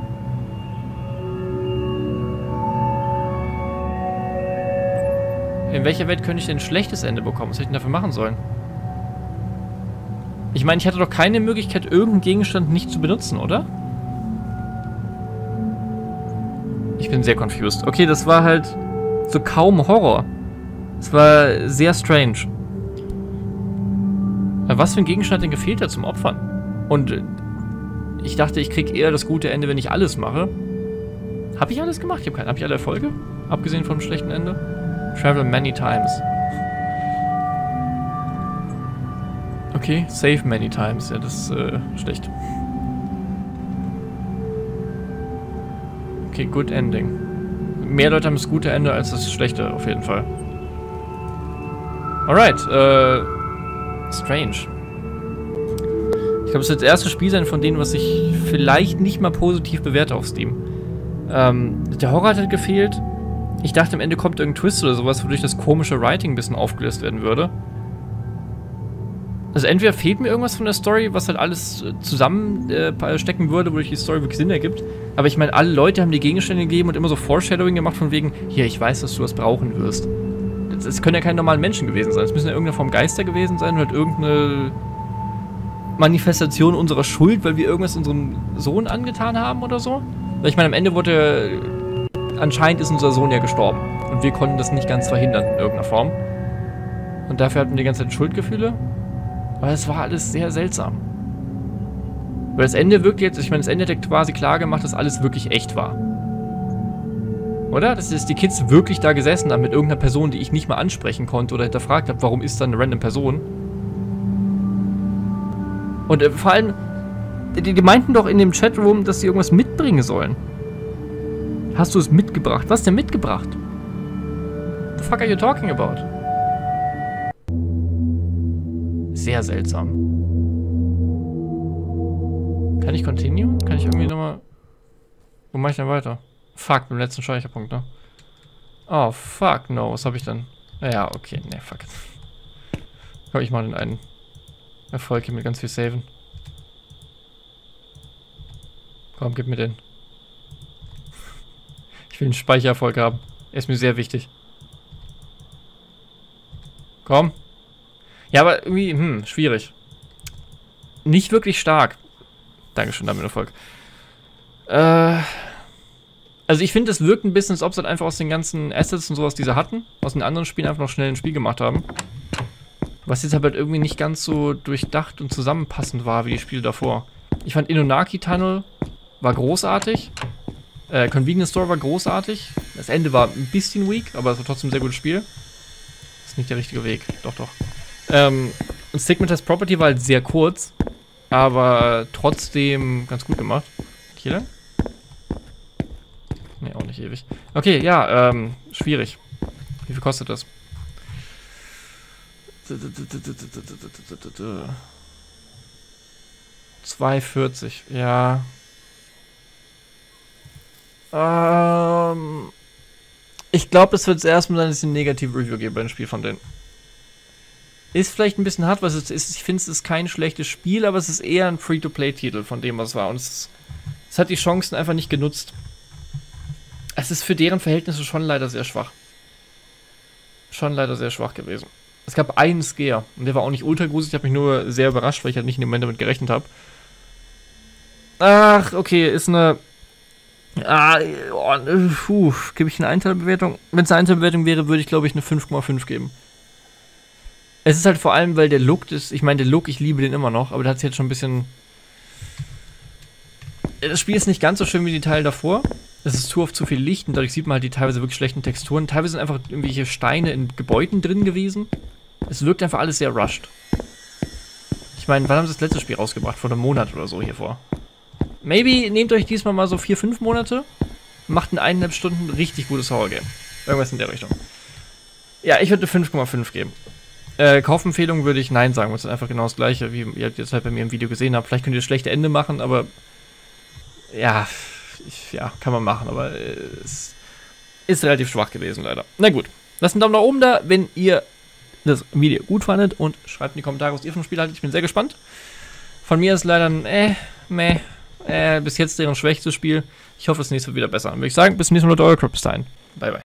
In welcher Welt könnte ich denn ein schlechtes Ende bekommen? Was hätte ich denn dafür machen sollen? Ich meine, ich hatte doch keine Möglichkeit, irgendeinen Gegenstand nicht zu benutzen, oder? Ich bin sehr confused. Okay, das war halt so kaum Horror. Es war sehr strange. Aber was für ein Gegenstand denn gefehlt hat zum Opfern? Und ich dachte, ich kriege eher das gute Ende, wenn ich alles mache. Habe ich alles gemacht? Habe ich alle Erfolge? Abgesehen vom schlechten Ende? Travel many times. Okay, save many times. Ja, das ist schlecht. Okay, good ending. Mehr Leute haben das gute Ende als das schlechte, auf jeden Fall. Alright, strange. Ich glaube, es wird das erste Spiel sein von denen, was ich vielleicht nicht mal positiv bewerte auf Steam. Der Horror hat halt gefehlt. Ich dachte, am Ende kommt irgendein Twist oder sowas, wodurch das komische Writing ein bisschen aufgelöst werden würde. Also entweder fehlt mir irgendwas von der Story, was halt alles zusammenstecken würde, wodurch die Story wirklich Sinn ergibt. Aber ich meine, alle Leute haben die Gegenstände gegeben und immer so Foreshadowing gemacht von wegen, hier, ich weiß, dass du das brauchen wirst. Das können ja keine normalen Menschen gewesen sein. Es müssen ja irgendeine Form Geister gewesen sein oder halt irgendeine Manifestation unserer Schuld, weil wir irgendwas unserem Sohn angetan haben oder so. Weil ich meine, am Ende wurde anscheinend ist unser Sohn ja gestorben. Und wir konnten das nicht ganz verhindern in irgendeiner Form. Und dafür hatten wir die ganze Zeit Schuldgefühle. Aber es war alles sehr seltsam. Weil das Ende wirkt jetzt, ich meine, das Ende hat quasi klar gemacht, dass alles wirklich echt war. Oder? Dass die Kids wirklich da gesessen haben mit irgendeiner Person, die ich nicht mal ansprechen konnte oder hinterfragt habe, warum ist da eine random Person? Und vor allem, die meinten doch in dem Chatroom, dass sie irgendwas mitbringen sollen. Hast du es mitgebracht? Was denn mitgebracht? What the fuck are you talking about? Sehr seltsam. Kann ich continue? Kann ich irgendwie nochmal... Wo mache ich denn weiter? Fuck, beim letzten Speicherpunkt, ne? Oh, fuck, no. Was habe ich denn? Ja, okay, ne, fuck. Komm, ich mache den einen Erfolg hier mit ganz viel Saven. Komm, gib mir den. Ich will einen Speichererfolg haben. Er ist mir sehr wichtig. Komm. Ja, aber irgendwie, schwierig. Nicht wirklich stark. Dankeschön, damit Erfolg. Also ich finde, es wirkt ein bisschen, als ob sie halt einfach aus den ganzen Assets und sowas, die sie hatten, aus den anderen Spielen einfach noch schnell ein Spiel gemacht haben. Was jetzt halt irgendwie nicht ganz so durchdacht und zusammenpassend war wie die Spiele davor. Ich fand Inunaki Tunnel war großartig. Convenience Store war großartig. Das Ende war ein bisschen weak, aber es war trotzdem ein sehr gutes Spiel. Das ist nicht der richtige Weg. Doch, doch. Und Stigmatized Property war halt sehr kurz, aber trotzdem ganz gut gemacht. Hier lang? Ne, auch nicht ewig. Okay, ja, schwierig. Wie viel kostet das? 2,40, ja. Ich glaube, es wird das erste Mal sein, dass ich ein negative Review gebe bei dem Spiel von denen. Ist vielleicht ein bisschen hart, was es ist. Ich finde, es ist kein schlechtes Spiel, aber es ist eher ein Free-to-Play-Titel von dem, was es war. Und es hat die Chancen einfach nicht genutzt. Es ist für deren Verhältnisse schon leider sehr schwach. Schon leider sehr schwach gewesen. Es gab einen Scare und der war auch nicht ultra gruselig. Ich habe mich nur sehr überrascht, weil ich halt nicht in dem Moment damit gerechnet habe. Ach, okay, ist eine... gebe ich eine Einteilbewertung? Wenn es eine Einteilbewertung wäre, würde ich, glaube ich, eine 5,5 geben. Es ist halt vor allem, weil der Look ist... Ich meine, der Look, ich liebe den immer noch, aber der hat sich jetzt schon ein bisschen... Das Spiel ist nicht ganz so schön wie die Teile davor. Es ist zu oft zu viel Licht und dadurch sieht man halt die teilweise wirklich schlechten Texturen. Teilweise sind einfach irgendwelche Steine in Gebäuden drin gewesen. Es wirkt einfach alles sehr rushed. Ich meine, wann haben sie das letzte Spiel rausgebracht? Vor einem Monat oder so hier vor. Maybe nehmt euch diesmal mal so 4-5 Monate, macht in 1,5 Stunden ein richtig gutes Horror-Game. Irgendwas in der Richtung. Ja, ich würde 5,5 geben. Kaufempfehlung würde ich nein sagen, weil es ist einfach genau das gleiche, wie ihr jetzt halt bei mir im Video gesehen habt. Vielleicht könnt ihr das schlechte Ende machen, aber ja, kann man machen, aber es ist relativ schwach gewesen, leider. Na gut, lasst einen Daumen nach oben da, wenn ihr das Video gut fandet und schreibt in die Kommentare, was ihr vom Spiel haltet. Ich bin sehr gespannt. Von mir ist leider ein bis jetzt deren schwächstes Spiel. Ich hoffe, das nächste wird wieder besser. Dann würde ich sagen, bis zum nächsten Mal, euer Krypstein. Bye, bye.